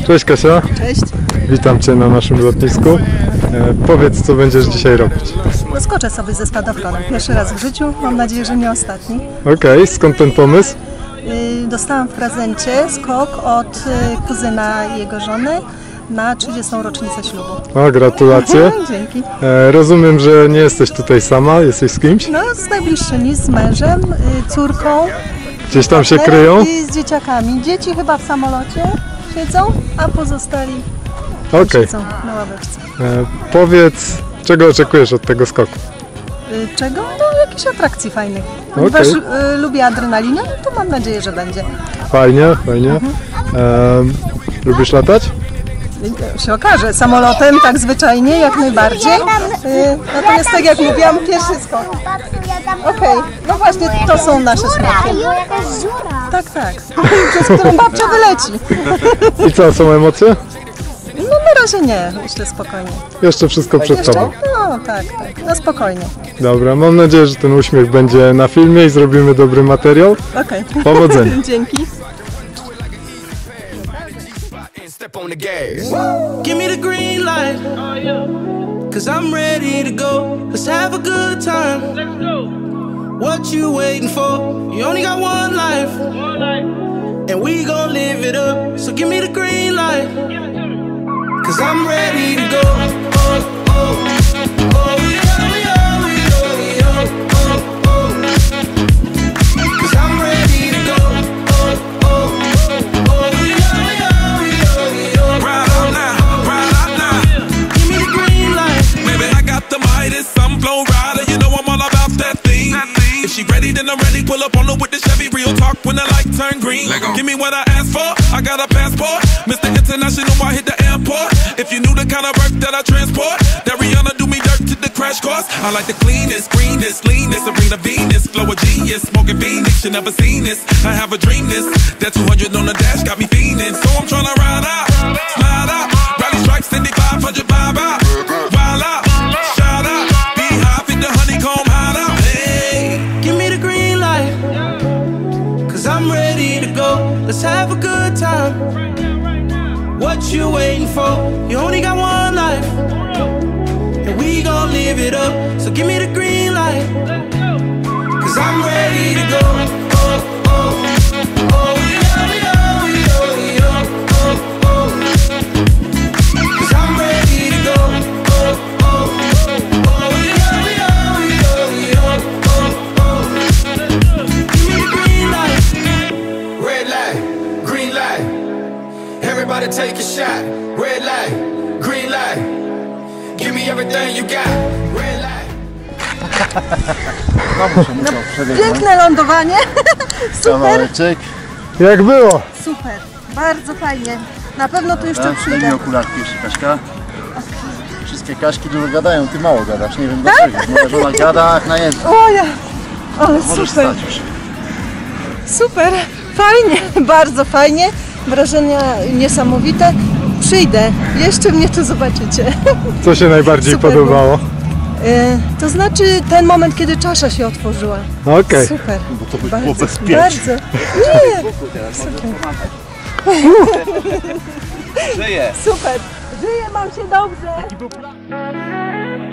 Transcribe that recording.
Cześć Kasia. Cześć. Witam Cię na naszym lotnisku. Powiedz, co będziesz dzisiaj robić. Skoczę sobie ze spadochronem. Pierwszy raz w życiu, mam nadzieję, że nie ostatni. Okej, skąd ten pomysł? Dostałam w prezencie skok od kuzyna i jego żony na 30. rocznicę ślubu. O, gratulacje. Dzięki. Rozumiem, że nie jesteś tutaj sama, jesteś z kimś? No, z najbliższymi, z mężem, córką. Gdzieś tam się kryją? I z dzieciakami. Dzieci chyba w samolocie siedzą, a pozostali siedzą na ławeczce. Powiedz, czego oczekujesz od tego skoku? Czego? No, jakichś atrakcji fajnych. Ponieważ lubię adrenalinę, to mam nadzieję, że będzie. Fajnie, fajnie. Lubisz latać? Się okaże, samolotem tak zwyczajnie, jak najbardziej. Natomiast tak jak mówiłam, pierwszy skok. Okej, no właśnie to są nasze smaki. Tak, tak. Przez którą babcia wyleci. I co, są emocje? No na razie nie, myślę spokojnie. Jeszcze wszystko przed Tobą. No tak, tak, no spokojnie. Dobra, mam nadzieję, że ten uśmiech będzie na filmie i zrobimy dobry materiał. Okej. Powodzenia. Dzięki. Step on the gas. Give me the green light. Cause I'm ready to go. Let's have a good time. Let's go. What you waiting for? You only got one life. And we gon' live it up. So give me the green light. Cause I'm ready to go. Cause I'm ready to go. She ready, then I'm ready. Pull up on her with the Chevy. Real talk when the light turn green. Give me what I asked for. I got a passport. Mr. International, I hit the airport. If you knew the kind of work that I transport, that Rihanna do me dirt to the crash course. I like the cleanest, greenest, leanest, Serena Venus, flow of genius, smoking Phoenix. You never seen this. I have a dream this. That 200 on the dash got me fiending. So I'm tryna ride out, slide out, rally stripes, 500 vibe out, wild out, shout out, be high, fit the honeycomb hide out. I'm ready to go, let's have a good time. What you waiting for? You only got one life. And we gon' live it up. So give me the green light. Cause I'm ready to go. Cause I'm ready to go. Everybody take a shot. Red light, green light. Give me everything you got. Red light. Piękne lądowanie. Super. Jak było? Super. Bardzo fajnie. Na pewno tu jeszcze przyjdę. Daj mi okular pierwszy, Kaśka. Wszystkie Kaśki dużo gadają, ty mało gadasz. Nie wiem dlaczego. Moja żona gada jak najęta. O ja. Ale Możesz super. stać już. Super. Fajnie. Bardzo fajnie. Wrażenia niesamowite. Przyjdę. Jeszcze mnie tu zobaczycie. Co się najbardziej podobało? To znaczy ten moment, kiedy czasza się otworzyła. Okej. Super. Bo to by Bardzo, było bezpiecznie. bardzo. Nie. Super. Żyję. Super. Żyję, mam się dobrze.